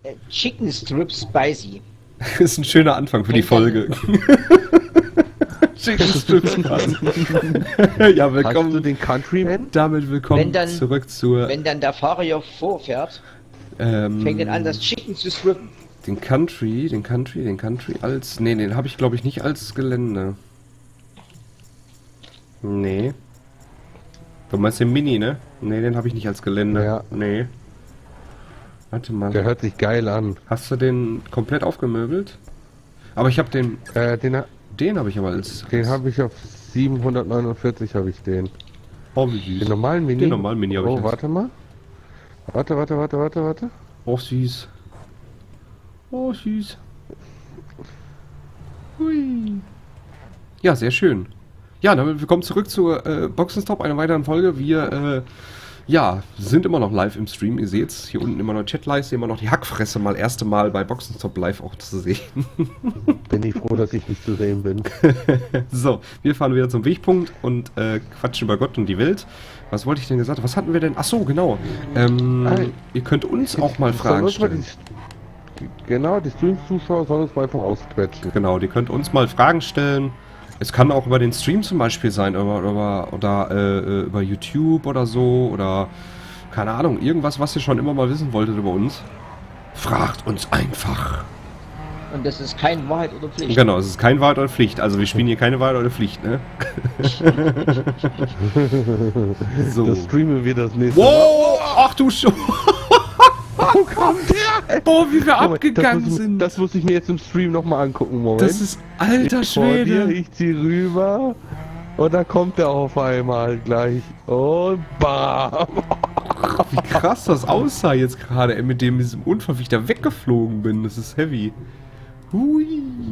Chicken Strip Spicy. Das ist ein schöner Anfang für die Folge. Chicken Strip Spicy. Ja, willkommen. Hast du den Countryman? Damit willkommen zurück zur... Wenn dann der Fahrer hier vorfährt, fängt dann an, das Chicken zu strippen. Den Country als... Nee, den habe ich glaube ich nicht als Gelände. Nee. Du meinst den Mini, ne? Nee, den habe ich nicht als Gelände. Ja. Nee. Warte mal. Der hört sich geil an. Hast du den komplett aufgemöbelt? Aber ich habe den... Den habe ich aber als... Den habe ich auf 749 habe ich den. Oh, wie süß. Den normalen Mini? Den normalen Mini habe ich. Oh, warte mal. Warte. Oh, süß. Oh, süß. Hui. Ja, sehr schön. Ja, damit willkommen zurück zur Boxenstopp, einer weiteren Folge. Wir sind immer noch live im Stream. Ihr seht's hier unten immer noch Chatleiste, immer noch die Hackfresse mal erste Mal bei Boxenstopp live auch zu sehen. Bin ich froh, dass ich nicht zu sehen bin. So, wir fahren wieder zum Wegpunkt und quatschen über Gott und die Welt. Was wollte ich denn gesagt? Was hatten wir denn? Ach so, genau. Ihr könnt uns auch mal Fragen stellen. Genau, die Stream-Zuschauer sollen uns mal einfach ausquetschen. Genau, die könnt uns mal Fragen stellen. Es kann auch über den Stream zum Beispiel sein, über YouTube oder so, oder keine Ahnung, irgendwas, was ihr schon immer mal wissen wolltet über uns. Fragt uns einfach. Und das ist kein Wahrheit oder Pflicht. Genau, es ist kein Wahrheit oder Pflicht. Also wir spielen hier keine Wahrheit oder Pflicht, ne? So. Das streamen wir das nächste Mal. Wow! Ach du Scheiße! Wo kommt der? Boah, wie wir abgegangen sind. Das muss ich mir jetzt im Stream nochmal angucken, Moment. Das ist alter Schwede. Ich zieh rüber und da kommt der auf einmal gleich. Und bam! Wie krass das aussah jetzt gerade, mit dem diesem Unfall, wie ich da weggeflogen bin. Das ist heavy. Hui.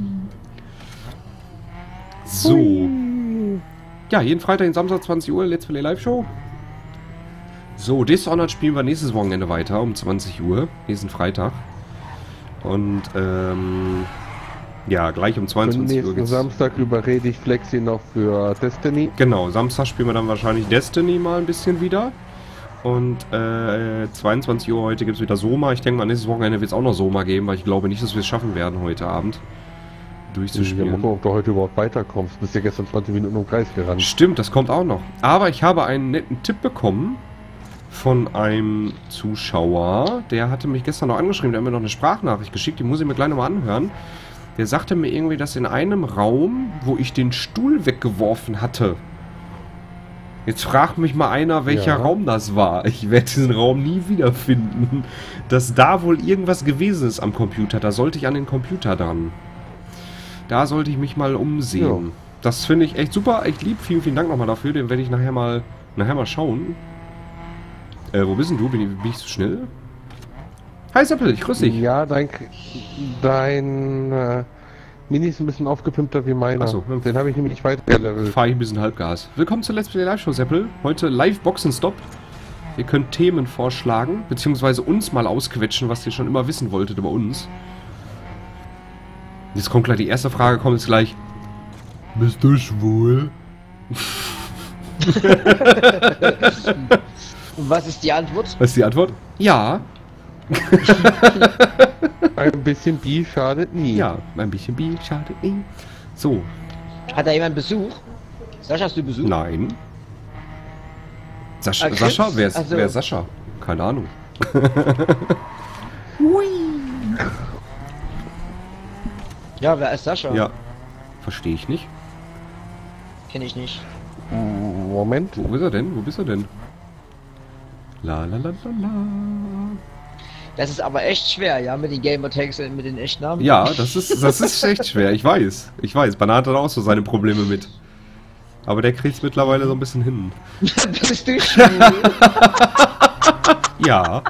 So. Hui. Ja, jeden Freitag und Samstag 20 Uhr, Let's Play Live Show. So, Dishonored spielen wir nächstes Wochenende weiter um 20 Uhr, nächsten Freitag. Und, ja, gleich um 22 Uhr geht's. Samstag überrede ich Flexi noch für Destiny. Genau, Samstag spielen wir dann wahrscheinlich Destiny mal ein bisschen wieder. Und, 22 Uhr heute gibt es wieder Soma. Ich denke mal, nächstes Wochenende wird es auch noch Soma geben, weil ich glaube nicht, dass wir es schaffen werden, heute Abend durchzuspielen. Ja, mal gucken, ob du heute überhaupt weiterkommst. Du bist ja gestern 20 Minuten im Kreis gerannt. Stimmt, das kommt auch noch. Aber ich habe einen netten Tipp bekommen von einem Zuschauer, der hatte mich gestern noch angeschrieben, der hat mir noch eine Sprachnachricht geschickt, die muss ich mir gleich nochmal anhören. Der sagte mir irgendwie, dass in einem Raum, wo ich den Stuhl weggeworfen hatte, jetzt fragt mich mal einer, welcher Raum das war. Ich werde diesen Raum nie wiederfinden. Dass da wohl irgendwas gewesen ist am Computer, da sollte ich an den Computer dran. Da sollte ich mich mal umsehen. Ja. Das finde ich echt super, echt lieb. Vielen, vielen Dank nochmal dafür, den werde ich nachher mal schauen. Wo bist denn du? Bin ich zu schnell? Hi Seppel, ich grüße dich. Ja, dein Mini ist ein bisschen aufgepimpter wie meiner. Achso, den habe ich nämlich nicht weitergelevelt. Fahre ich ein bisschen Halbgas. Willkommen zur Let's Play Live Show, Seppel. Heute Live Boxenstopp. Ihr könnt Themen vorschlagen, beziehungsweise uns mal ausquetschen, was ihr schon immer wissen wolltet über uns. Jetzt kommt gleich die erste Frage, kommt jetzt gleich. Bist du schwul? Und was ist die Antwort? Was ist die Antwort? Ja. Ein bisschen Bi schadet nie. Ja, ein bisschen Bi schadet nie. So. Hat da jemand Besuch? Sascha, hast du Besuch? Nein. Sascha? Wer ist Sascha? Keine Ahnung. Hui. Ja, wer ist Sascha? Ja. Verstehe ich nicht. Kenn ich nicht. Moment. Wo ist er denn? Wo bist er denn? La la la la la. Das ist aber echt schwer, ja, mit den Gamertags und mit den Echtnamen. Ja, das ist echt schwer, ich weiß. Banat hat auch so seine Probleme mit. Aber der kriegt es mittlerweile so ein bisschen hin. Bist du schwul? Ja.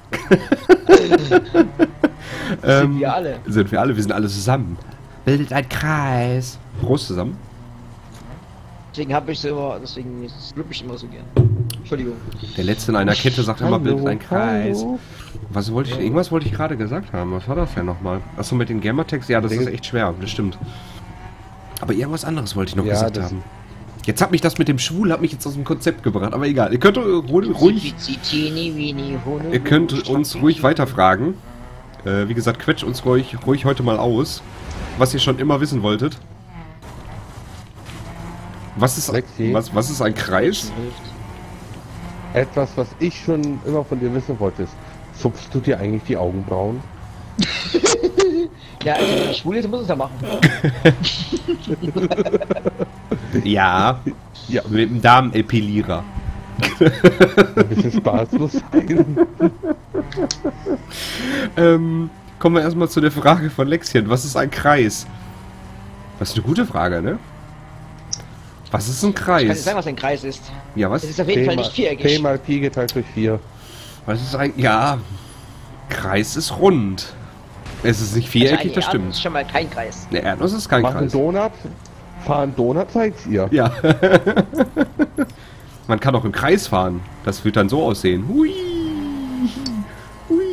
Sind wir alle. Sind wir alle, wir sind alle zusammen. Bildet ein Kreis. Prost zusammen. Deswegen strippe ich immer so gern. Entschuldigung. Der Letzte in einer Kette sagt immer, bildet ein Kreis. Hallo. Irgendwas wollte ich gerade gesagt haben. Was war das denn nochmal? Achso, mit den Gamertags? Ja, das ist echt schwer, das stimmt. Aber irgendwas anderes wollte ich noch gesagt haben. Jetzt hat mich das mit dem Schwul aus dem Konzept gebracht, aber egal. Ihr könnt ruhig. Ihr könnt uns ruhig weiterfragen. Wie gesagt, quetscht uns ruhig heute mal aus, was ihr schon immer wissen wolltet. Was ist ein Kreis? Etwas, was ich schon immer von dir wissen wollte, ist, zupfst du dir eigentlich die Augenbrauen? Ja, also wenn ich schwul ist, muss es ja machen. Ja, Ja, mit dem Darmepilierer. ein bisschen spaßlos sein. Kommen wir erstmal zu der Frage von Lexchen. Was ist ein Kreis? Das ist eine gute Frage, ne? Was ist ein Ich kann nicht Kreis? sagen, was ein Kreis ist. Ja, was? Es ist auf jeden Fall nicht P viereckig. mal Pi geteilt durch 4. Was ist ein... Ja, Kreis ist rund. Es ist nicht viereckig, das Das ist stimmt. schon mal kein Kreis. Eine Erdnuss ist kein Mach einen Kreis. Donut, fahr einen Donut, zeig's ihr. Ja. Man kann auch im Kreis fahren. Das wird dann so aussehen. Hui. Hui.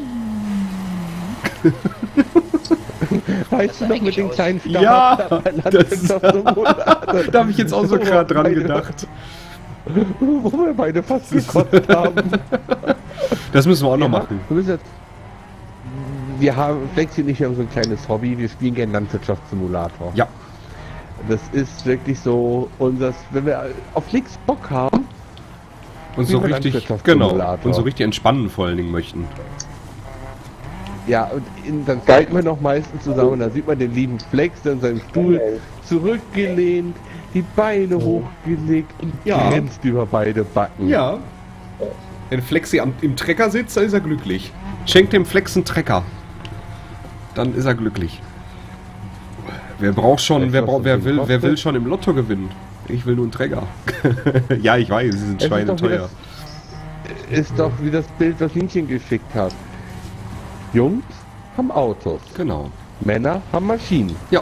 Weißt du noch mit den aus. kleinen Ja, Starter bei das- Landwirtschaftssimulator? Da habe ich jetzt auch so gerade dran gedacht. Wo wir beide fast gekotzt haben. Das müssen wir auch noch machen. Wir müssen jetzt, wir haben, Flexi und ich haben so ein kleines Hobby, wir spielen gerne Landwirtschaftssimulator. Ja. Das ist wirklich so unser, wenn wir auf nichts Bock haben, Und so Wie beim richtig, Landwirtschaftssimulator. genau. Und so richtig entspannen vor allen Dingen möchten. ja, und dann steigt man noch meistens zusammen und da sieht man den lieben Flex in seinem Stuhl zurückgelehnt, die Beine hochgelegt und Ja. grinst über beide Backen. Ja. Wenn Flexi im Trecker sitzt, dann ist er glücklich. Schenkt dem Flex einen Trecker. Dann ist er glücklich. Wer braucht schon, Weißt du, was das Ding wer will kostet? schon im Lotto gewinnen? Ich will nur einen Trecker. Ja, ich weiß, sie sind Es ist doch wie schweineteuer. Ist doch wie das Bild, was Linchen geschickt hat. Jungs haben Autos, Genau. Männer haben Maschinen. Ja.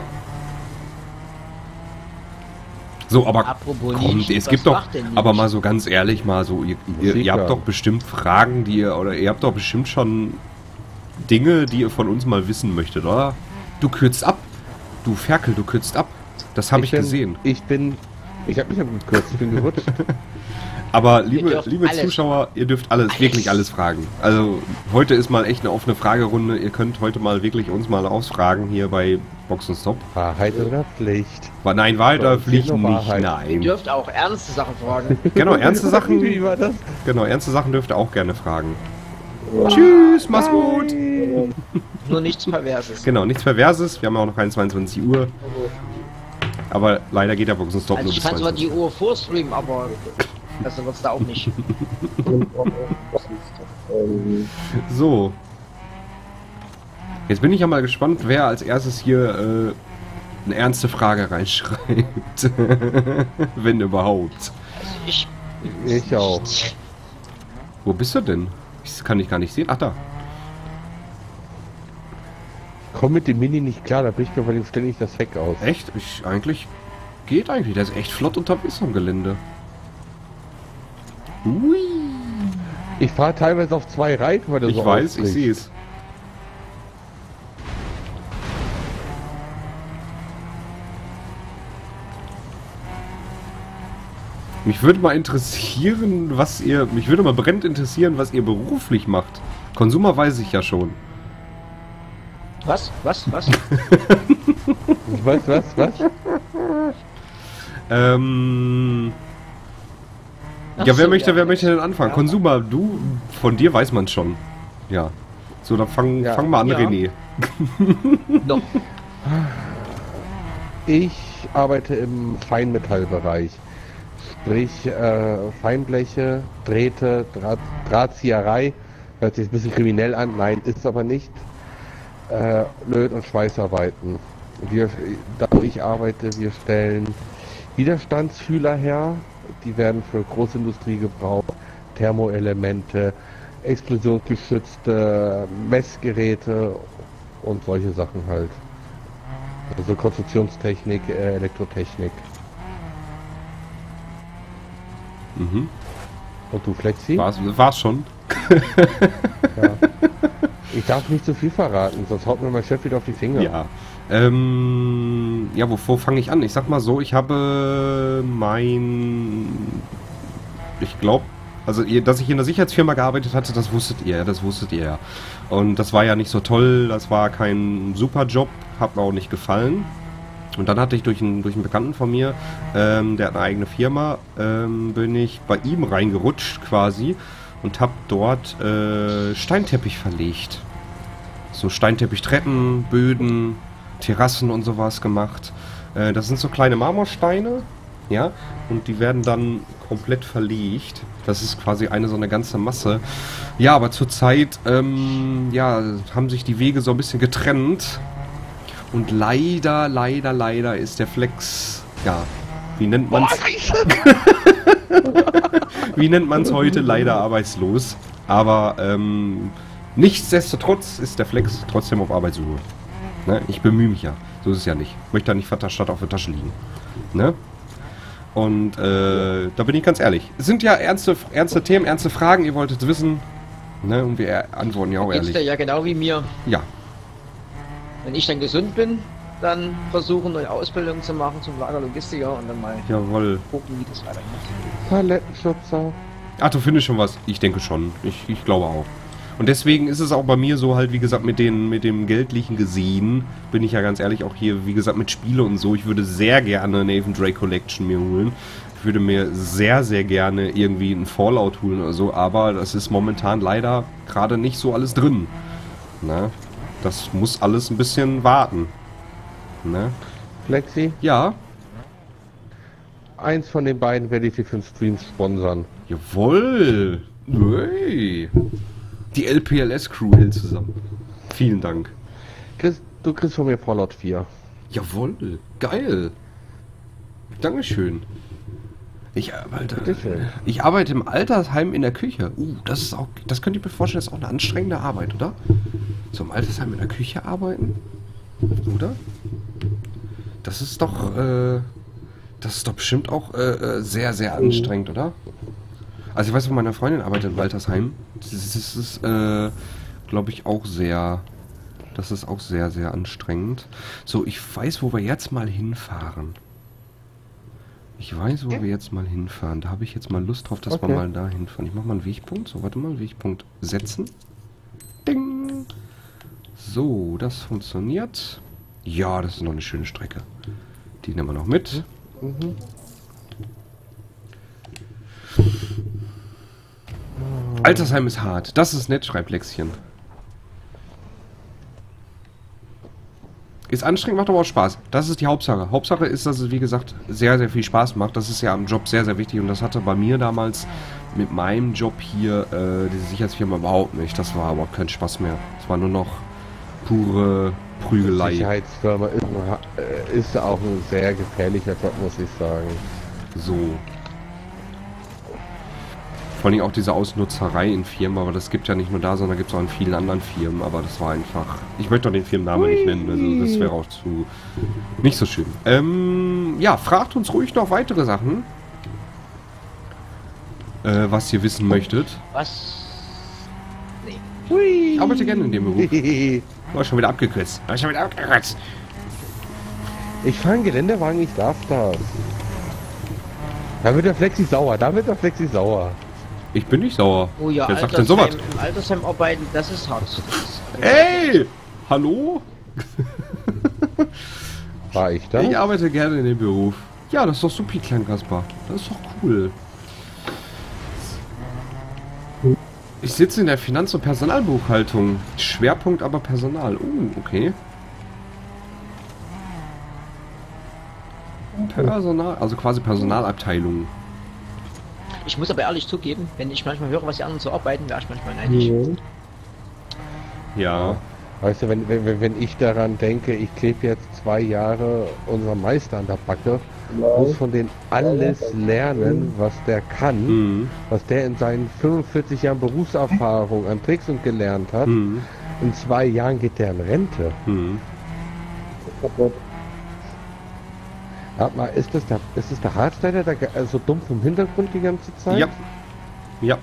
So, aber Apropos kommt, Nietzsche, es was gibt doch, macht denn Nietzsche? aber mal so ganz ehrlich, mal so, ihr Musik habt hören. doch bestimmt Fragen, ihr habt doch bestimmt schon Dinge, die ihr von uns mal wissen möchtet, oder? Du kürzt ab. Du Ferkel, du kürzt ab. Das habe ich gesehen. Ich habe mich abgekürzt, ich bin gerutscht. Aber Ihr dürft liebe alles Zuschauer, ihr dürft wirklich alles fragen. Also heute ist mal echt eine offene Fragerunde. Ihr könnt heute mal wirklich uns mal ausfragen hier bei Boxenstopp. Wahrheit oder Pflicht? Nein, weiter Doch, Pflicht nur nicht. Wahrheit. Ihr Nein. dürft auch ernste Sachen fragen. Genau, ernste Sachen. Wie war das? Genau, ernste Sachen dürft ihr auch gerne fragen. Tschüss, mach's gut. Nur nichts Perverses. Genau, nichts Perverses. Wir haben ja auch noch keine 22 Uhr. Aber leider geht der Boxenstopp Also nur ich bis kann zwar 22 die Uhr vorstreamen, aber das wird's da auch nicht. So. Jetzt bin ich ja mal gespannt, wer als erstes hier eine ernste Frage reinschreibt. Wenn überhaupt. Also ich... Ich auch. Wo bist du denn? Das kann ich gar nicht sehen. Ach, da. Komm mit dem Mini nicht klar, da bricht mir bei dem ständig das Heck aus. Echt? Geht eigentlich. Der ist echt flott unterwegs am Gelände. Ui. Ich fahre teilweise auf 2 Reifen, weil der Ich so weiß, ich ausbricht. sehe es. Mich würde mal brennend interessieren, was ihr beruflich macht. Konsumer weiß ich ja schon. Was? Was? Was? Ach Ja, wer so, möchte ja. denn anfangen? Ja. Konsumer, von dir weiß man schon. Ja. So, dann fang mal an, Ja. René. Noch. Ich arbeite im Feinmetallbereich. Sprich, Feinbleche, Drähte, Drahtzieherei. Hört sich ein bisschen kriminell an, nein, ist aber nicht. Löt- und Schweißarbeiten. Da wo ich arbeite, wir stellen Widerstandsfühler her. Die werden für Großindustrie gebraucht. Thermoelemente, explosionsgeschützte Messgeräte und solche Sachen halt. Also Konstruktionstechnik, Elektrotechnik. Mhm. Und du, Flexi? War's schon. Ja. Ich darf nicht zu viel verraten, sonst haut mir mein Chef wieder auf die Finger. Ja. Ja, wo fange ich an? Ich sag mal so, ich habe ich glaube, Also, dass ich in der Sicherheitsfirma gearbeitet hatte, das wusstet ihr, ja. Und das war ja nicht so toll, das war kein super Job, hat mir auch nicht gefallen. Und dann hatte ich durch einen Bekannten von mir, der hat eine eigene Firma, bin ich bei ihm reingerutscht quasi und habe dort Steinteppich verlegt. So Steinteppich-Treppen, Böden, Terrassen und sowas gemacht. Das sind so kleine Marmorsteine, ja, und die werden dann komplett verlegt. Das ist quasi so eine ganze Masse. Ja, aber zurzeit, ja, haben sich die Wege so ein bisschen getrennt. Und leider ist der Flex, ja, wie nennt man's? Wie nennt man's heute? Leider arbeitslos. Aber, nichtsdestotrotz ist der Flex trotzdem auf Arbeitssuche. Ne? Ich bemühe mich ja. So ist es ja nicht. Ich möchte da nicht Vaterstadt auf der Tasche liegen. Ne? Und da bin ich ganz ehrlich. Es sind ja ernste Themen, ernste Fragen. Ihr wolltet es wissen. Ne? Und wir antworten ja auch Geht's ehrlich. dir ja genau wie mir. Ja. Wenn ich dann gesund bin, dann versuchen, eine Ausbildung zu machen zum Lagerlogistiker und dann mal Jawohl. gucken, wie das weitergeht. Palettenschubser. Ach, du findest schon was? Ich denke schon. Ich glaube auch. Und deswegen ist es auch bei mir so halt, wie gesagt, mit dem Geldlichen gesehen, bin ich ja ganz ehrlich auch hier, wie gesagt, mit Spiele und so. Ich würde sehr gerne Nathan Drake Collection mir holen. Ich würde mir sehr, sehr gerne irgendwie einen Fallout holen oder so, aber das ist momentan leider gerade nicht so alles drin. Na, das muss alles ein bisschen warten. Ne? Flexi, Ja, eins von den beiden werde ich dir für den Stream sponsern. jawohl. Hey. Die LPLS-Crew hält zusammen. Vielen Dank. Du kriegst von mir Fallout 4. Jawohl, geil. Dankeschön. Bitteschön. Ich arbeite im Altersheim in der Küche. Das könnt ihr mir vorstellen, das ist auch eine anstrengende Arbeit, oder? So im Altersheim in der Küche arbeiten? Oder? Das ist doch bestimmt auch sehr, sehr anstrengend, oder? Also ich weiß, wo meine Freundin arbeitet im Altersheim. Das ist, glaube ich, auch sehr... Das ist auch sehr, sehr anstrengend. So, ich weiß, wo wir jetzt mal hinfahren. Da habe ich jetzt mal Lust drauf, dass wir mal da hinfahren. Ich mache mal einen Wegpunkt. So, warte mal, Wegpunkt setzen. Ding! So, das funktioniert. Ja, das ist noch eine schöne Strecke. Die nehmen wir noch mit. Mhm. Altersheim ist hart. Das ist nett, schreibt Lexchen. Ist anstrengend, macht aber auch Spaß. Das ist die Hauptsache. Hauptsache ist, dass es, wie gesagt, sehr, sehr viel Spaß macht. Das ist ja am Job sehr, sehr wichtig. Und das hatte bei mir damals mit meinem Job hier, diese Sicherheitsfirma, überhaupt nicht. Das war aber kein Spaß mehr. Es war nur noch pure Prügelei. Sicherheitsfirma ist auch ein sehr gefährlicher Job, muss ich sagen. So. Vor allem auch diese Ausnutzerei in Firmen, aber das gibt ja nicht nur da, sondern gibt es auch in vielen anderen Firmen, aber das war einfach... Ich möchte doch den Firmennamen nicht nennen, also das wäre auch zu... nicht so schön. Ja, fragt uns ruhig noch weitere Sachen, was ihr wissen möchtet. Was? Nee. Hui. Ich arbeite gerne in dem Beruf. War schon wieder abgekürzt. Ich fahre einen Geländewagen, ich darf das. Da wird der Flexi sauer, Ich bin nicht sauer. Oh ja, Wer sagt denn sowas? Im Altersheim arbeiten, das ist hart. Ey! Hallo? War ich da? Ich arbeite gerne in dem Beruf. Ja, das ist doch super, Klein Kaspar. Das ist doch cool. Ich sitze in der Finanz- und Personalbuchhaltung. Schwerpunkt aber Personal. Okay. Personal, also quasi Personalabteilung. Ich muss aber ehrlich zugeben, wenn ich manchmal höre, was die anderen so arbeiten, wäre ich manchmal neidisch. Ja. Weißt du, wenn ich daran denke, ich klebe jetzt 2 Jahre unseren Meister an der Backe, muss von denen alles lernen, was der kann, was der in seinen 45 Jahren Berufserfahrung an Tricks und gelernt hat. In 2 Jahren geht der in Rente. Warte mal, ist das der Hardsteiner, der so dumpf im Hintergrund die ganze Zeit? Ja. Ja.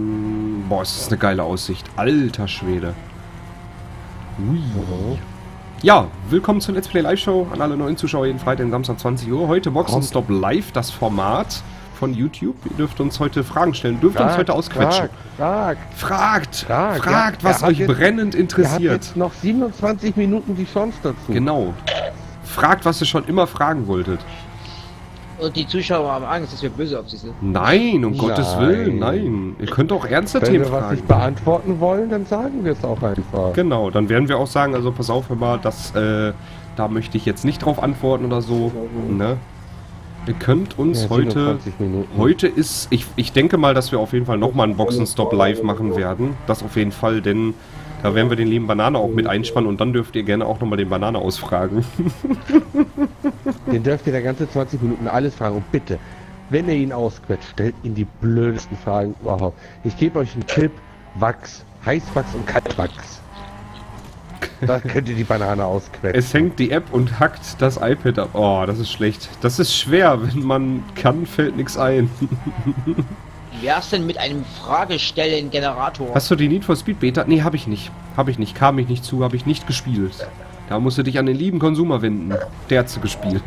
Boah, ist das eine geile Aussicht. Alter Schwede. Ui. Ja, willkommen zur Let's Play Live Show an alle neuen Zuschauer jeden Freitag und Samstag 20 Uhr. Heute Boxenstopp Live, das Format von YouTube. Ihr dürft uns heute Fragen stellen, dürft uns heute ausquetschen. Fragt, was euch brennend interessiert. Ihr habt jetzt noch 27 Minuten die Chance dazu. Genau. Fragt, was ihr schon immer fragen wolltet. Und die Zuschauer haben Angst, dass wir böse auf sie sind. Nein, um Gottes Willen, nein. Ihr könnt auch ernste Wenn Themen wir was fragen. nicht beantworten wollen, dann sagen wir es auch einfach. Genau, dann werden wir auch sagen, also pass auf, hör mal, das, da möchte ich jetzt nicht drauf antworten oder so. Ne? Ihr könnt uns Ja, heute... 27 Minuten. Heute ist... Ich denke mal, dass wir auf jeden Fall nochmal einen Boxenstopp live machen werden. Das auf jeden Fall, denn da werden wir den lieben Banane auch mit einspannen und dann dürft ihr gerne auch nochmal den Banane ausfragen. Den dürft ihr da ganze 20 Minuten alles fragen. Und bitte, wenn ihr ihn ausquetscht, stellt ihn die blödesten Fragen überhaupt. Ich gebe euch einen Tipp: Wachs, Heißwachs und Kaltwachs. Da könnt ihr die Banane ausquetschen. Es hängt die App und hackt das iPad ab. Oh, das ist schlecht. Das ist schwer, wenn man kann, fällt nichts ein. Wie wär's denn mit einem Fragestellen-Generator? Hast du die Need for Speed Beta? Nee, habe ich nicht. Habe ich nicht. Kam ich nicht zu, habe ich nicht gespielt. Da musst du dich an den lieben Konsumer wenden. Der hat's gespielt.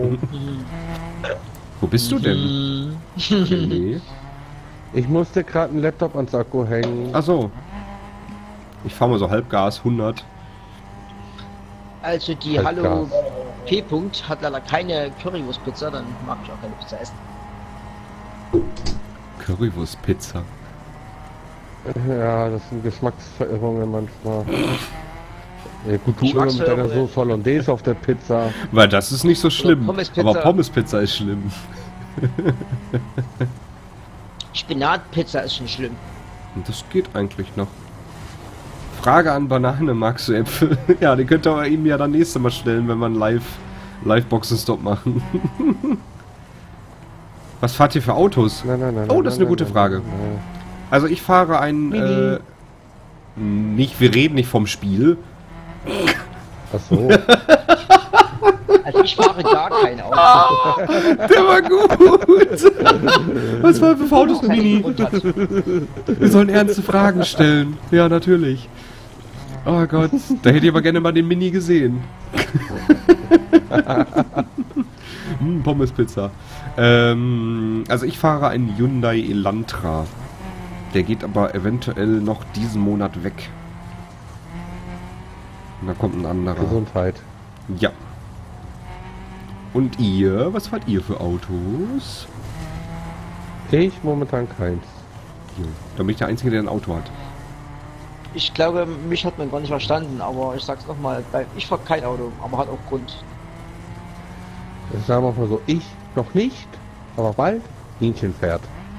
Wo bist du denn? Nee. Ich musste gerade einen Laptop ans Akku hängen. Ach so. Ich fahre mal so Halbgas, 100. Also die Halt Hallo Gas. P. -Punkt hat leider keine Currywurst-Pizza, dann mag ich auch keine Pizza essen. Currywurst-Pizza. Ja, das sind Geschmacksverirrungen manchmal. Ja, gut, du immer mit deiner Geschmacksverirrungen. Soße Hollandaise auf der Pizza. Weil das ist nicht so schlimm. Pommes-Pizza. Aber Pommes-Pizza ist schlimm. Spinatpizza ist schon schlimm. Und das geht eigentlich noch. Frage an Banane, magst du Äpfel? Ja, die könnt ihr ihm ja dann nächstes Mal stellen, wenn wir einen Live-Boxenstopp machen. Was fahrt ihr für Autos? Nein, Oh, das ist eine gute Frage. Also ich fahre ein... nicht, wir reden nicht vom Spiel. Ach so. Also ich fahre gar kein Auto. Der war gut. Was war für Autos, Keinen Mini? Grund hat. Wir sollen ernste Fragen stellen. Ja, natürlich. Oh Gott, da hätte ich aber gerne mal den Mini gesehen. Pommespizza. Also ich fahre einen Hyundai Elantra. Der geht aber eventuell noch diesen Monat weg. Und da kommt ein anderer. Gesundheit. Ja. Und ihr? Was fahrt ihr für Autos? Ich momentan keins. Jo. Da bin ich der Einzige, der ein Auto hat. Ich glaube, mich hat man gar nicht verstanden, aber ich sag's nochmal, ich fahre kein Auto, aber hat auch Grund. Sagen wir mal so, ich noch nicht, aber bald Hähnchen fährt.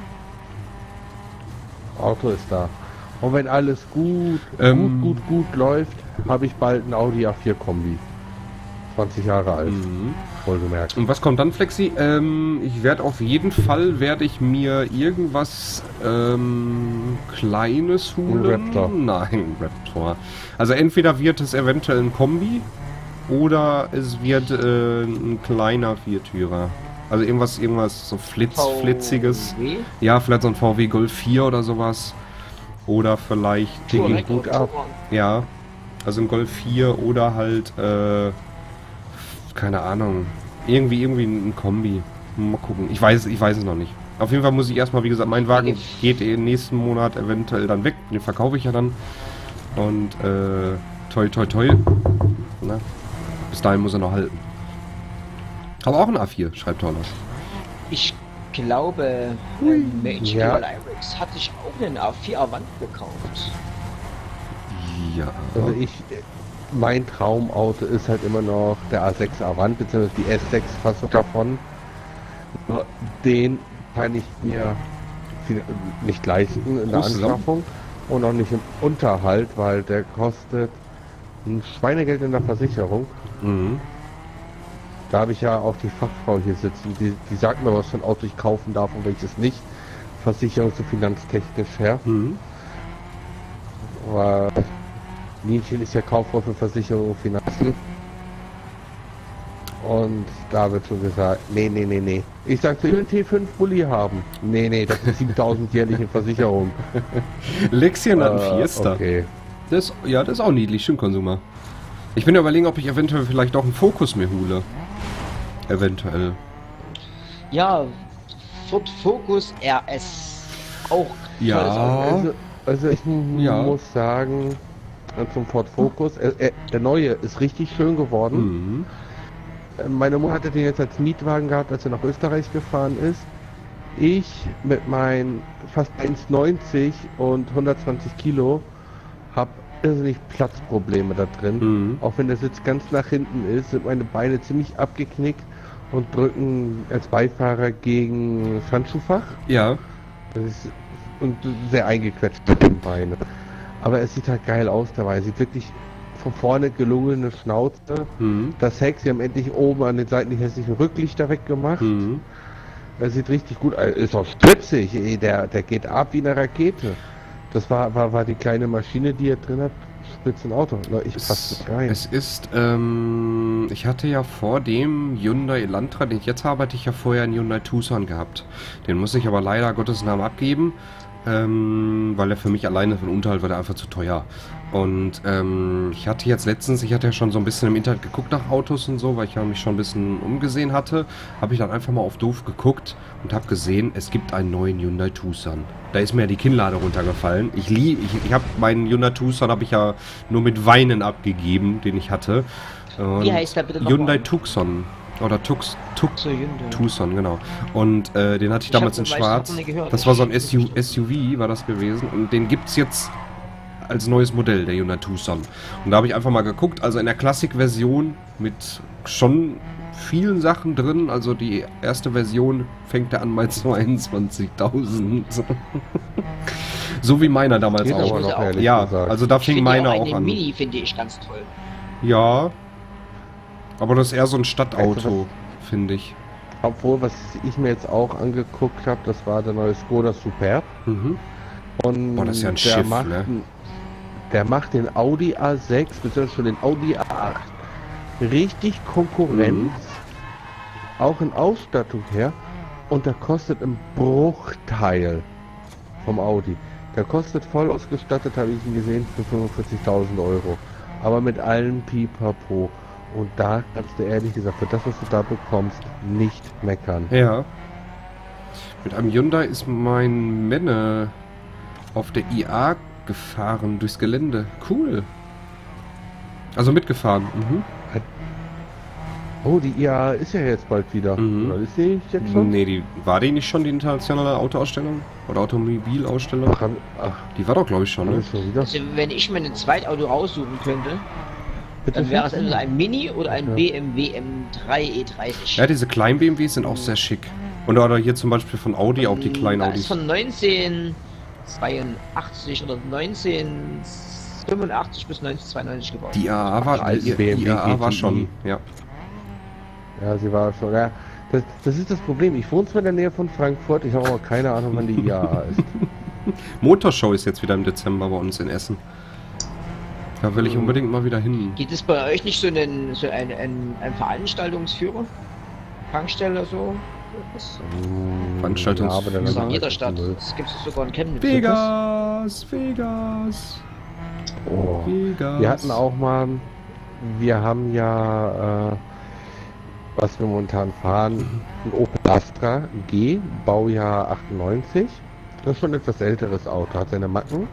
Auto ist da. Und wenn alles gut läuft, habe ich bald ein Audi A4 Kombi. 20 Jahre alt, wohlgemerkt. Und was kommt dann, Flexi? Ich werde auf jeden Fall, mir irgendwas Kleines holen. Ein Raptor. Nein, Raptor. Also entweder wird es eventuell ein Kombi oder es wird ein kleiner Viertürer. Also irgendwas so flitziges. VW? Ja, vielleicht so ein VW Golf 4 oder sowas. Oder vielleicht... Die ging Touareg gut oder ab. so. Ja, also ein Golf 4 oder halt, keine Ahnung, irgendwie ein Kombi. Mal gucken. Ich weiß es noch nicht. Auf jeden Fall muss ich erstmal, wie gesagt, mein Wagen geht im nächsten Monat eventuell dann weg. Den verkaufe ich ja dann. Und, toi. Na, bis dahin muss er noch halten. Aber auch ein A4, schreibt Torlas. Ich glaube, Mädchen Ja. Lyrics hatte ich auch einen A4 Avant gekauft. Ja. Also mein Traumauto ist halt immer noch der A6 Avant, beziehungsweise die S6-Fassung davon. Nur den kann ich mir nicht leisten in der Groß zusammen. Anschaffung und auch nicht im Unterhalt, weil der kostet ein Schweinegeld in der Versicherung. Mhm. Da habe ich ja auch die Fachfrau hier sitzen, die sagt mir, was für ein Auto ich kaufen darf und welches nicht. Versicherungs- und finanztechnisch her. Mhm. Aber Nienchen ist ja Kauffrau für Versicherung und Finanzen. Und da wird schon gesagt, nee. Ich sag, so, ich will einen T5 Bulli haben. Nee, das ist 7000 jährliche Versicherung. Lexian hat einen Fiesta. Okay. Das ist auch niedlich, stimmt, Konsumer. Ich bin überlegen, ob ich eventuell vielleicht auch einen Focus mir hole. Eventuell. Ja, Ford Focus RS. Auch Ja. tolles Auto. Also ich Ja. muss sagen, zum Ford Focus, der neue ist richtig schön geworden. Mhm. Meine Mutter hatte den jetzt als Mietwagen gehabt, als er nach Österreich gefahren ist. Ich mit meinen fast 1,90 und 120 Kilo habe irrsinnig Platzprobleme da drin. Mhm. Auch wenn der Sitz ganz nach hinten ist, sind meine Beine ziemlich abgeknickt und drücken als Beifahrer gegen das Handschuhfach. Ja. Das ist, und sehr eingequetscht mit den Beinen. Aber es sieht halt geil aus dabei. Sieht wirklich von vorne gelungene Schnauze. Mhm. Das Heck, sie haben endlich oben an den Seiten die hässlichen Rücklichter weggemacht. Mhm. Das sieht richtig gut aus. Ist auch spritzig. Der geht ab wie eine Rakete. Das war die kleine Maschine, die er drin hat. Spitzenauto. Ich passe nicht rein. Es ist, ich hatte ja vor dem Hyundai Elantra, den ich jetzt habe, hatte ich ja vorher einen Hyundai Tucson gehabt. Den muss ich aber leider Gottes Namen abgeben, weil er für mich alleine für den Unterhalt war der einfach zu teuer. Und ich hatte jetzt letztens, ich hatte ja schon so ein bisschen im Internet geguckt nach Autos und so, weil ich ja mich schon ein bisschen umgesehen hatte, habe ich dann einfach mal auf doof geguckt und habe gesehen, es gibt einen neuen Hyundai Tucson. Da ist mir ja die Kinnlade runtergefallen. Ich habe meinen Hyundai Tucson habe ich ja nur mit Weinen abgegeben, den ich hatte. Und Wie heißt der bitte noch Hyundai mal? Tucson. Oder So, Hyundai. Tucson, genau. Und den hatte ich damals in hab- ich schwarz. hab noch nie gehört. Das war so ein SUV, war das gewesen. Und den gibt's jetzt als neues Modell, der Hyundai Tucson. Und da habe ich einfach mal geguckt, also in der Classic-Version mit schon vielen Sachen drin. Also die erste Version fängt er an bei 22.000. So wie meiner damals Geht auch. aber noch, ehrlich Ja, gesagt. also da Ich fing finde meiner auch auch eine an. Mini finde ich ganz toll. Ja. Aber das ist eher so ein Weißt Stadtauto, finde ich. Obwohl, was ich mir jetzt auch angeguckt habe, das war der neue Skoda Superb. Mhm. Und Boah, das ist ja ein Schiff, macht, ne? Der macht den Audi A6, beziehungsweise schon den Audi A8 richtig Konkurrenz, Mhm. auch in Ausstattung her, und der kostet im Bruchteil vom Audi. Der kostet voll ausgestattet, habe ich ihn gesehen, für 45.000 Euro. Aber mit allen Pipapo. Und da kannst du ehrlich gesagt, für das, was du da bekommst, nicht meckern. Ja. Mit einem Hyundai ist mein Menne auf der IA gefahren durchs Gelände. Cool. Also mitgefahren. Mhm. Oh, die IA ist ja jetzt bald wieder. Mhm. Oder ist sie jetzt schon? Nee, war die nicht schon die internationale Autoausstellung? Oder Automobilausstellung? Ach, Die war doch, glaube ich, schon, ne? ist schon wieder. Also wenn ich mir ein Zweitauto raussuchen könnte, Bitte dann wäre es schön. entweder ein Mini oder ein Ja. BMW M3 E30. Ja, diese kleinen BMWs sind auch sehr schick. Und oder hier zum Beispiel von Audi, auch die kleinen Das Audis. ist von 1982 oder 1985 bis 1992 gebaut. Die IAA war, Als die BMW IAA war GTI. schon, ja. Ja, sie war schon. Ja, das ist das Problem. Ich wohne zwar in der Nähe von Frankfurt, ich habe aber keine Ahnung, wann die IAA ist. Motorshow ist jetzt wieder im Dezember bei uns in Essen. Da will ich unbedingt mal wieder hin. Gibt es bei euch nicht so einen Veranstaltungsführer? Tankstelle so? Das Veranstaltungs- aber dann ist ist in es jeder halt Stadt. Müll. Das gibt es sogar in Chemnitz. Vegas, Vegas, Oh. Vegas. Wir hatten auch mal, wir haben ja, was wir momentan fahren, ein Opel Astra G, Baujahr 98. Das ist schon ein etwas älteres Auto, hat seine Macken.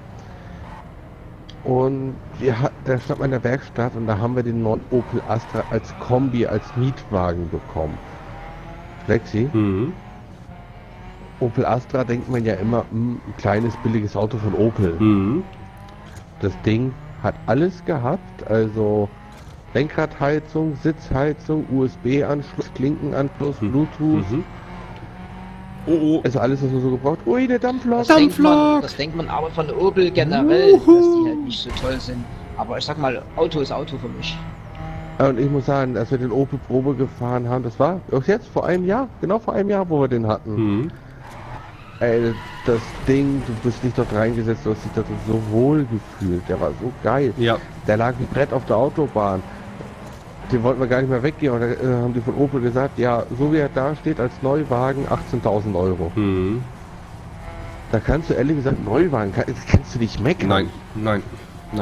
Und der stand mal in der Werkstatt und da haben wir den neuen Opel Astra als Kombi, als Mietwagen bekommen. Flexi. Mhm. Opel Astra denkt man ja immer, ein kleines billiges Auto von Opel. Mhm. Das Ding hat alles gehabt, also Lenkradheizung, Sitzheizung, USB-Anschluss, Klinkenanschluss, Bluetooth, Mhm. Oh, also alles, was man so gebraucht. Ui, der Dampflok! Das denkt man aber von Opel generell, dass die halt nicht so toll sind. Aber ich sag mal, Auto ist Auto für mich. Und ich muss sagen, als wir den Opel Probe gefahren haben, das war auch jetzt vor einem Jahr, genau vor einem Jahr, wo wir den hatten. Mhm. Ey, das Ding, du bist nicht dort reingesetzt, du hast dich dort so wohl gefühlt, der war so geil. Ja. Der lag ein Brett auf der Autobahn. Den wollten wir gar nicht mehr weggehen. Und da haben die von Opel gesagt, ja, so wie er da steht als Neuwagen, 18.000 Euro. Mhm. Da kannst du ehrlich gesagt, Neuwagen, kannst du nicht meckern. Nein, nein, nein.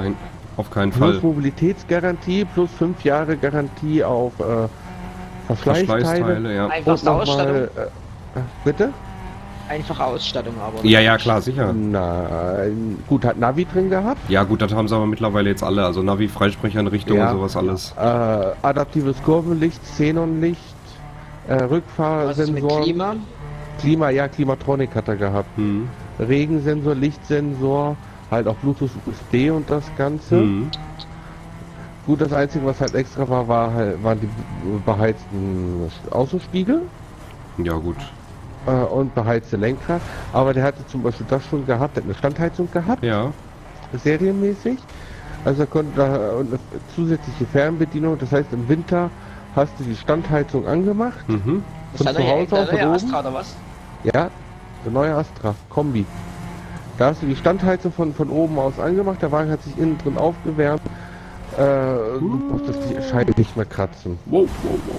Auf keinen Fall. Plus Mobilitätsgarantie, plus 5 Jahre Garantie auf Verschleißteile. Verschleißteile, ja. Einfachste Ausstattung. Bitte? Einfache Ausstattung aber. Ja, ja, klar, sicher. Nein, gut, hat Navi drin gehabt. Ja gut, das haben sie aber mittlerweile jetzt alle. Also Navi, Freisprecheinrichtung Ja. und sowas alles. Adaptives Kurvenlicht, Xenonlicht, Was ist mit Rückfahrsensoren. Klima? Ja, Klimatronik hat er gehabt. Hm. Regensensor, Lichtsensor, halt auch Bluetooth USB und das Ganze. Hm. Gut, das Einzige, was halt extra war, waren die beheizten Außenspiegel Ja gut. und beheizte Lenkrad. Aber der hatte zum Beispiel das schon gehabt, der hat eine Standheizung gehabt, Ja. serienmäßig. Also er konnte da und eine zusätzliche Fernbedienung, das heißt im Winter hast du die Standheizung angemacht. Mhm. Ist da Von zu neue, Hause aus der neue oben? Astra oder was? Ja, der neue Astra, Kombi. Da hast du die Standheizung von oben aus angemacht, der Wagen hat sich innen drin aufgewärmt. Du musstest die Scheibe nicht mehr kratzen. Wow, wow, wow.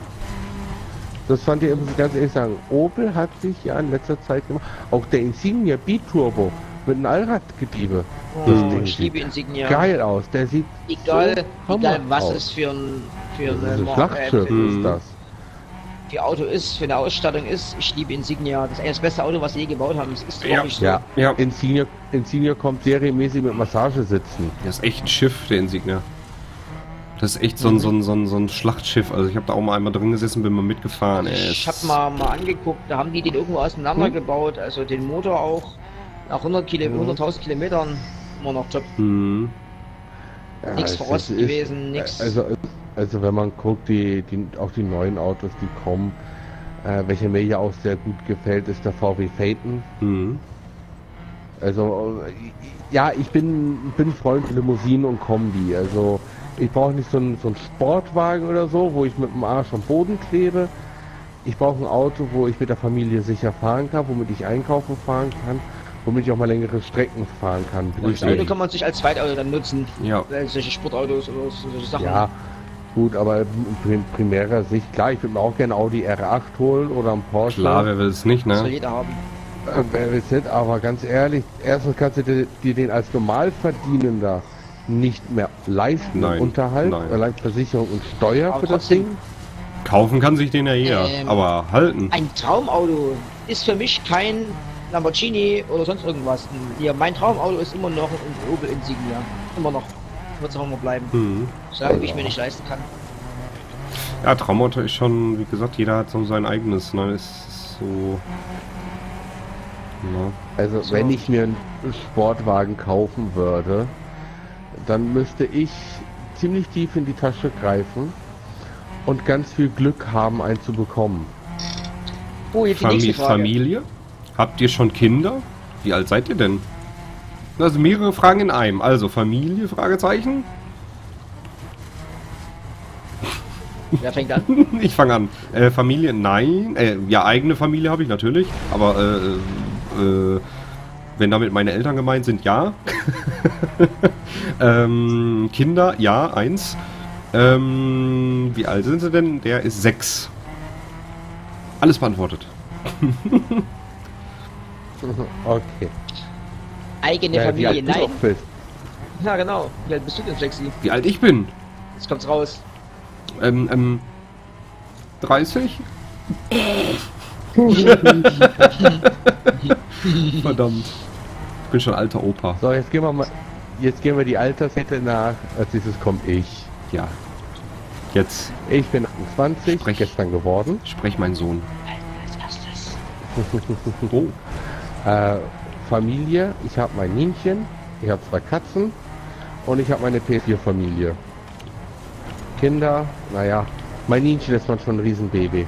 Das fand ich, muss ich ganz ehrlich sagen, Opel hat sich ja in letzter Zeit gemacht. Auch der Insignia B-Turbo mit einem Allradgetriebe. Das Ding Ich liebe sieht Insignia. geil aus. Der sieht Egal, so egal Hammer was aus. es für ein Das ist ein Schlachtschiff ist das. für Auto ist, für eine Ausstattung ist. Ich liebe Insignia. Das ist eigentlich das beste Auto, was sie je gebaut haben. Es ist Ja. wirklich so. Ja, Ja. Insignia kommt serienmäßig mit Massagesitzen. Das ist echt ein Schiff, der Insignia. Das ist echt so ein Schlachtschiff. Also ich habe da auch mal einmal drin gesessen, bin mal mitgefahren. Ich habe mal angeguckt, da haben die den irgendwo auseinandergebaut, also den Motor auch. Nach 100.000 Kilometern immer noch top. Hm. Ja, Nichts es verrostet ist- gewesen, nix. Also wenn man guckt, auch die neuen Autos, die kommen, welcher mir ja auch sehr gut gefällt, ist der VW Phaeton. Hm. Also ja, ich bin Freund von Limousinen und Kombi. Also ich brauche nicht so einen Sportwagen oder so, wo ich mit dem Arsch am Boden klebe. Ich brauche ein Auto, wo ich mit der Familie sicher fahren kann, womit ich einkaufen fahren kann, womit ich auch mal längere Strecken fahren kann. Das Auto kann man sich als Zweitauto dann nutzen. Ja. Solche Sportautos oder solche Sachen. Ja, gut, aber in primärer Sicht, klar, ich würde mir auch gerne Audi R8 holen oder einen Porsche. Klar, wer will es nicht, Das soll ne? jeder haben. Wer will's nicht, aber ganz ehrlich, erstens kannst du dir den als Normalverdienender nicht mehr leisten. Nein, Unterhalt, nein. allein Versicherung und Steuer Aber für das trotzdem. Ding. Kaufen kann sich den ja jeder. Aber halten. Ein Traumauto ist für mich kein Lamborghini oder sonst irgendwas. Ja, mein Traumauto ist immer noch ein Opel Insignia. Immer noch. Wird es auch immer bleiben. Hm. Solange ich mir nicht leisten kann. Ja, Traumauto ist schon, wie gesagt, jeder hat so sein eigenes, ne? Ist so. Ne? Also So. wenn ich mir einen Sportwagen kaufen würde, dann müsste ich ziemlich tief in die Tasche greifen und ganz viel Glück haben, einen zu bekommen. Oh, jetzt die nächste Frage. Familie? Habt ihr schon Kinder? Wie alt seid ihr denn? Also mehrere Fragen in einem. Also Familie, Fragezeichen? Wer fängt an? Ich fange an. Familie, nein. Ja, eigene Familie habe ich natürlich. Aber wenn damit meine Eltern gemeint sind, ja. Kinder, ja, 1. Wie alt sind sie denn? Der ist 6. Alles beantwortet. Okay. Eigene Wie Familie, alt du nein. auch bist. Ja, genau. Wie alt bist du denn, Flexi? Wie alt ich bin? Jetzt kommt's raus. 30? Verdammt. Ich bin schon alter Opa. So, jetzt gehen wir die Alterskette nach. Als nächstes komme ich. Ja. Jetzt Ich bin 28, Sprech. gestern geworden. sprech mein Sohn. Als erstes. Oh. Familie, ich habe mein Nienchen, ich habe 2 Katzen und ich habe meine P4-Familie. Kinder, naja, mein Nienchen ist manchmal ein Riesenbaby.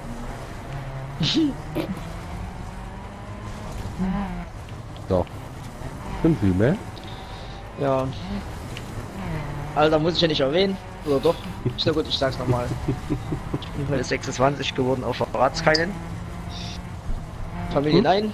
So. Sind Sie, ne? Ja. Alter, muss ich ja nicht erwähnen. Oder doch? Ist ja gut, ich sag's nochmal. Ich bin heute 26 geworden, auf verrat's keinen. Familie, nein.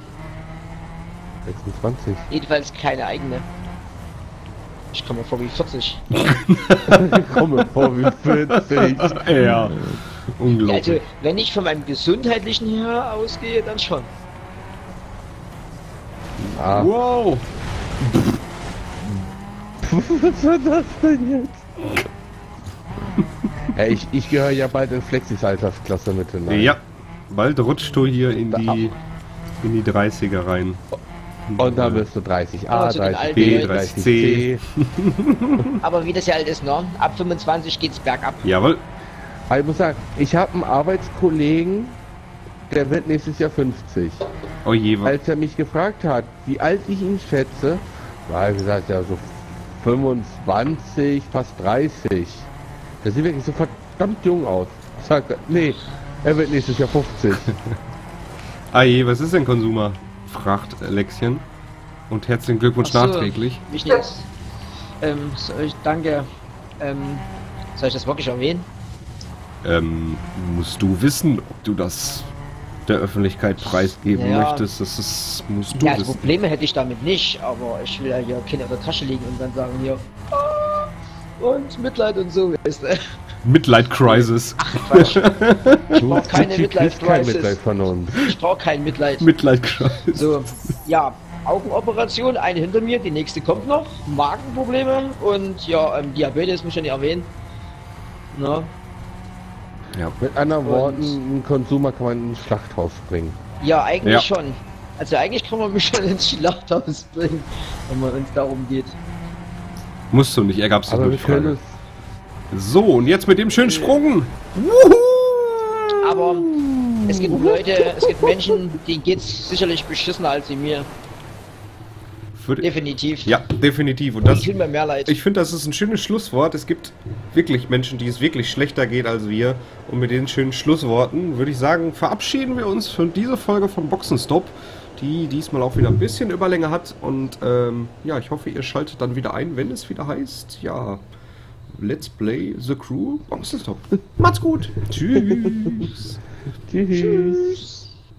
26. Jedenfalls keine eigene. Ich komme mir vor wie 40. Ich komme vor wie 40. Ja. Unglaublich. Also, wenn ich von meinem gesundheitlichen her ausgehe, dann schon. Ah, Wow. Was war das denn jetzt? Ey, ich gehöre ja bald in Flexis Altersklasse mit hinein. Ja, bald rutscht du hier in die 30er rein. Und dann bist du 30a, Aber zu den 30b, alten 30c. Aber wie das ja halt ist, ne? Ab 25 geht's bergab. Jawohl. Aber ich muss sagen, ich habe einen Arbeitskollegen, der wird nächstes Jahr 50. Oh je, Als er mich gefragt hat, wie alt ich ihn schätze, war er gesagt, ja so 25, fast 30. Der sieht wirklich so verdammt jung aus. Ich sag, nee, er wird nächstes Jahr 50. ah je, was ist denn Konsumer? Fragt Alexchen. Und herzlichen Glückwunsch Ach so, nachträglich. Wichtiges. Danke. Soll ich das wirklich erwähnen? Musst du wissen, ob du das der Öffentlichkeit preisgeben Ja. möchtest. Musst du Ja, also wissen. Probleme hätte ich damit nicht, aber ich will ja hier keine in der Tasche liegen und dann sagen hier "Ah", und Mitleid und so, weißt du. Midlight Crisis. Quatsch. Ich Du brauche keine kriegst Midlife kein Mitleid Crisis. von uns. Ich brauche kein Mitleid. Midlight Crisis. So, ja, Augenoperation, eine hinter mir, die nächste kommt noch. Magenprobleme und ja, Diabetes muss ich ja nicht erwähnen. Na, Ja. Mit anderen Und- Worten, ein Konsumer kann man ins Schlachthaus bringen. ja, eigentlich Ja. schon. Also eigentlich kann man mich schon ins Schlachthaus bringen, wenn es darum geht. Musst du nicht, er gab's doch Aber nur wir die können Frage. es. So, und jetzt mit dem schönen Sprung. Aber es gibt Leute, es gibt Menschen, denen geht's sicherlich beschissener als mir. Definitiv. Ja, definitiv. Und Die das, tun mir mehr leid. ich finde, das ist ein schönes Schlusswort. Es gibt wirklich Menschen, die es wirklich schlechter geht als wir. Und mit den schönen Schlussworten würde ich sagen, verabschieden wir uns von dieser Folge von Boxenstopp, die diesmal auch wieder ein bisschen Überlänge hat. Und ja, ich hoffe, ihr schaltet dann wieder ein, wenn es wieder heißt, ja, Let's Play The Crew Boxenstopp. Macht's gut. Tschüss. Tschüss.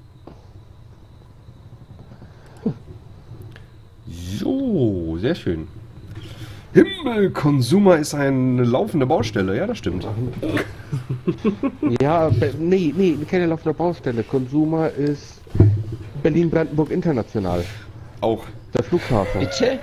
So, sehr schön. Himmel, Konsumer ist eine laufende Baustelle. Ja, das stimmt. Ja, nee, keine laufende Baustelle. Konsumer ist Berlin-Brandenburg International. Auch. Der Flughafen. Bitte?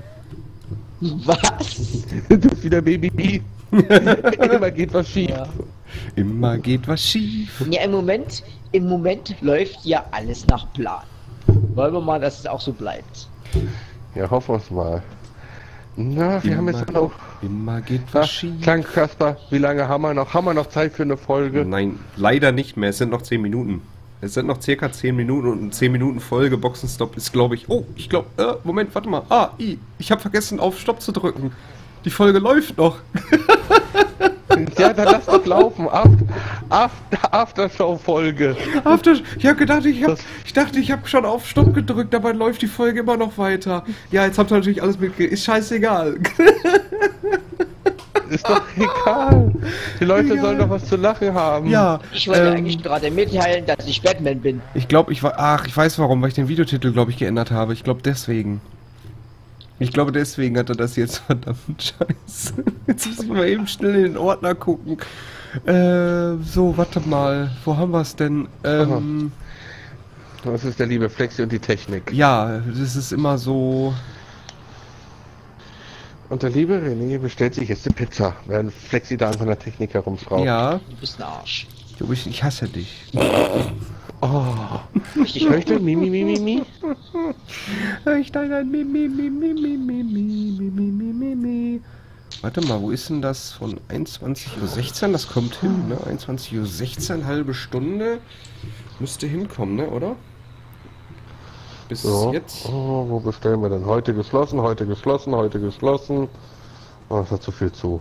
Was? Du bist wieder Baby. Immer geht was schief. Ja. Immer geht was schief. Ja, im Moment läuft ja alles nach Plan. Wollen wir mal, dass es auch so bleibt. Ja, hoffen wir es mal. Na, wir haben jetzt noch... Immer geht Na, was schief. Krankkasper, wie lange haben wir noch? Haben wir noch Zeit für eine Folge? Nein, leider nicht mehr. Es sind noch 10 Minuten. Es sind noch circa 10 Minuten und eine 10 Minuten Folge. Boxenstopp ist, glaube ich... Oh, ich glaube... Moment, warte mal. Ich habe vergessen, auf Stopp zu drücken. Die Folge läuft noch. Ja, dann lass doch laufen. Aftershow-Folge. Ich habe gedacht, ich dachte, ich habe schon auf Stopp gedrückt, dabei läuft die Folge immer noch weiter. Ja, jetzt habt ihr natürlich alles mitgekriegt. Ist scheißegal. Ist doch egal. Die Leute Egal. sollen doch was zu lachen haben. Ja. Ich wollte eigentlich gerade mitteilen, dass ich Batman bin. Ich glaube, ich weiß warum, weil ich den Videotitel, glaube ich, geändert habe. Ich glaube deswegen. Ich glaube deswegen hat er das jetzt, verdammt scheiße. Jetzt muss ich mal eben schnell in den Ordner gucken. So, warte mal. Wo haben wir es denn? Das ist der liebe Flexi und die Technik. Ja, das ist immer so... Und der liebe René bestellt sich jetzt eine Pizza, während Flexi da an seiner Technik herumschraubt. Ja, Du bist ein Arsch. ich hasse dich. Oh. Richtig Ich möchte Mimi. Ich deine Mi. Warte mal, wo ist denn das von 21:16 Uhr? Das kommt hin, ne? 21:16 Uhr, halbe Stunde. Müsste hinkommen, ne, oder? Bis So. jetzt. Oh, wo bestellen wir denn? Heute geschlossen. Oh, das hat zu viel zu.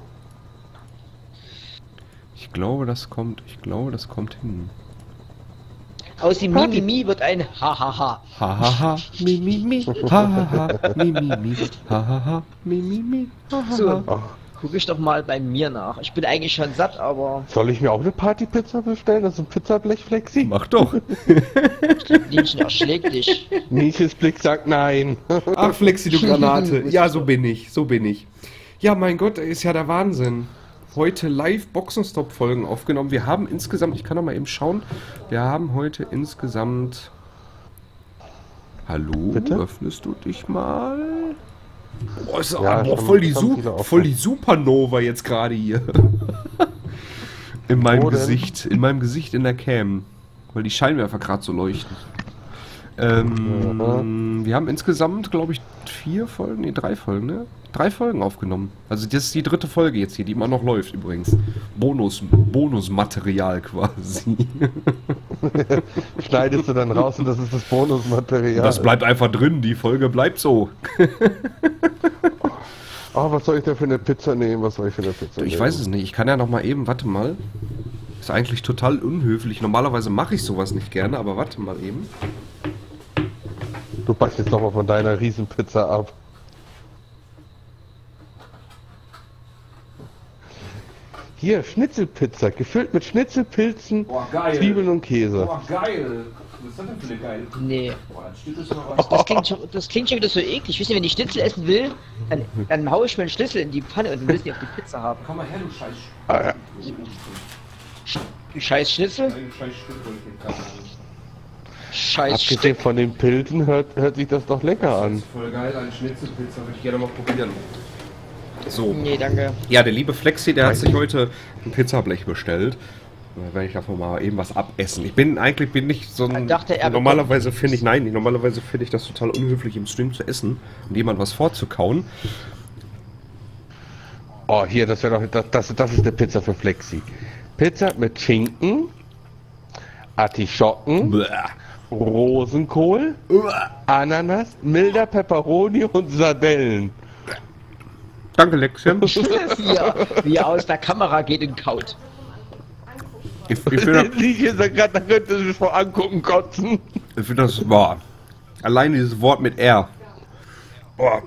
Ich glaube, das kommt hin. Aus dem Mimimi wird ein Hahaha. Hahaha, mi, hahaha, mi, hahaha, mi, So, hahaha. Ach, guck ich doch mal bei mir nach. Ich bin eigentlich schon satt, aber soll ich mir auch eine Partypizza bestellen? Das ist ein Pizzablech, Flexi? Mach doch. Linchen erschlägt dich. Nietzsches Blick sagt nein. Ach, Flexi, du Granate. Ja, so bin ich. Ja, mein Gott, ist ja der Wahnsinn. Heute live Boxenstopp-Folgen aufgenommen. Wir haben insgesamt, ich kann noch mal eben schauen, wir haben heute insgesamt... Hallo, Bitte? öffnest du dich mal? Oh, ist Ja, boah, schon- voll, die schon viele Opfer. voll die Supernova jetzt gerade hier. In meinem Wo denn? Gesicht. In meinem Gesicht in der Cam. Weil die Scheinwerfer gerade so leuchten. Wir haben insgesamt, glaube ich, 4 Folgen, nee, 3 Folgen, ne? 3 Folgen aufgenommen. Also das ist die 3. Folge jetzt hier, die immer noch läuft übrigens. Bonusmaterial quasi. Schneidest du dann raus und das ist das Bonusmaterial. Das bleibt einfach drin, die Folge bleibt so. Oh, was soll ich denn für eine Pizza nehmen? Was soll ich für eine Pizza nehmen? Ich weiß es nicht, ich kann ja noch mal eben, warte mal. Ist eigentlich total unhöflich. Normalerweise mache ich sowas nicht gerne, aber warte mal eben. Du packst jetzt noch mal von deiner Riesenpizza ab. Hier, Schnitzelpizza, gefüllt mit Schnitzelpilzen, Boah, geil. Zwiebeln und Käse. Geil. Was ist das denn für eine geile? Nee. Boah, das steht das noch was. Das klingt schon wieder so eklig. Wisst ihr, wenn ich Schnitzel essen will, dann haue ich mir einen Schlüssel in die Pfanne und dann will ich die auf die Pizza haben. Komm mal her, du Scheiß. Ah, ja. Du scheiß Schnitzel? Scheiß Abgesehen Stück. von den Pilzen hört sich das doch lecker an. Voll geil, eine Schnitzelpizza würde ich gerne mal probieren. So. Nee, danke. Ja, der liebe Flexi, der hat sich heute ein Pizzablech bestellt. Da werde ich davon mal eben was abessen. Ich bin nicht so ein... dachte, er normalerweise finde ich das total unhöflich, im Stream zu essen und jemand was vorzukauen. Oh, hier, das wäre doch, das ist eine Pizza für Flexi. Pizza mit Schinken, Artischocken, Bäh. Rosenkohl, Ananas, milder Peperoni und Sardellen. Danke, Lexi. Wie er aus der Kamera geht und kaut. Ich finde Hier sagt gerade, da könnte sich vor angucken, kotzen. das wahr. Allein dieses Wort mit R. Boah.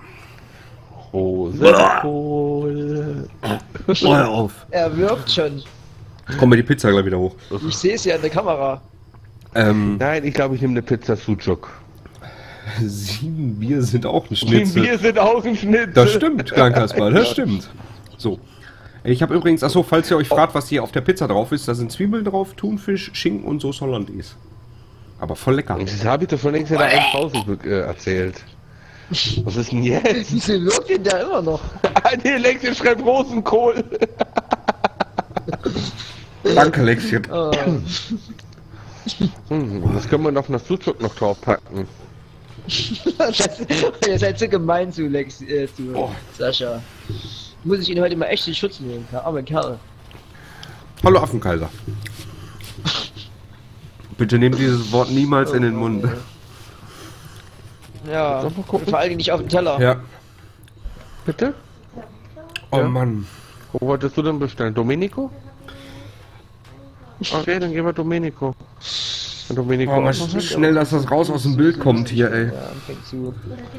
Rosenkohl. Hör auf. Er wirkt schon. Kommt mir die Pizza gleich wieder hoch. Ich sehe es ja in der Kamera. Nein, ich glaube, ich nehme eine Pizza Sucuk. 7 Bier sind auch ein Die Schnitzel. Bier sind auch ein Schnitzel. Das stimmt, Kaspar, das stimmt. So. Ich habe übrigens, achso, falls ihr euch fragt, was hier auf der Pizza drauf ist, da sind Zwiebeln drauf, Thunfisch, Schinken und Sauce Hollandaise. Aber voll lecker. Das habe ich doch schon längst in der 1000 erzählt. Was ist denn jetzt? Wieso wirkt denn der immer noch? Ah, nee, Lexi schreibt Rosenkohl. Danke, Lexi. Oh. Das können wir noch nach Sucuk noch draufpacken. Ihr seid so gemein zu Sascha. Muss ich ihn heute mal echt in Schutz nehmen, der arme Kerl. Hallo Affenkaiser. Bitte nehmt dieses Wort niemals in den Mund. Ja, Soll ich mal gucken? und vor allen Dingen nicht auf den Teller. Ja. Bitte? Oh Ja. Mann. Wo wolltest du denn bestellen? Domenico? Okay, dann gehen wir Domenico. Domenico. Oh, mal schnell, dass das raus aus dem Bild kommt hier, ey. Ja, fängt zu.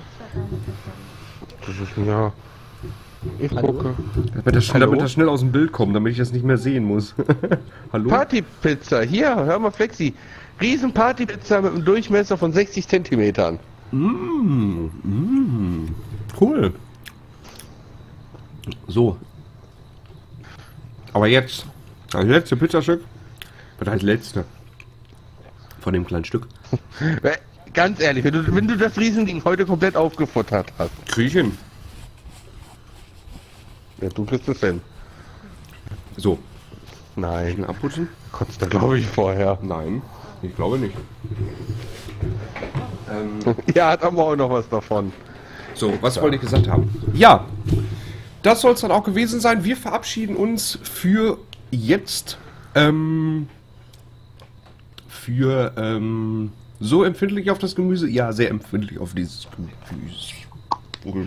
Das ist ja. Ich Hallo? gucke. Damit das schnell aus dem Bild kommt, damit ich das nicht mehr sehen muss. Hallo? Partypizza, hier, hör mal Flexi. Riesen Partypizza mit einem Durchmesser von 60 Zentimetern. Cool. So. Aber jetzt, das letzte Pizzastück. Das heißt letzte. Von dem kleinen Stück. Ganz ehrlich, wenn du das Riesending heute komplett aufgefuttert hast. Kriechen. Ja, du kriegst es hin. So. Nein, Abputzen? kotzt da glaube ich vorher. Nein. Ich glaube nicht. Ja, hat aber auch noch was davon. So, was wollte ich gesagt haben? Ja, das soll es dann auch gewesen sein. Wir verabschieden uns für jetzt. So empfindlich auf das Gemüse? Ja, sehr empfindlich auf dieses Gemüse.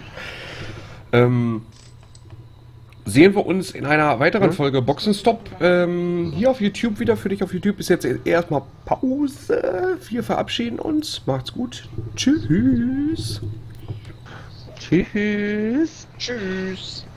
Sehen wir uns in einer weiteren Folge Boxenstopp. Hier auf YouTube wieder. Für dich auf YouTube ist jetzt erstmal Pause. Wir verabschieden uns. Macht's gut. Tschüss. Tschüss. Tschüss.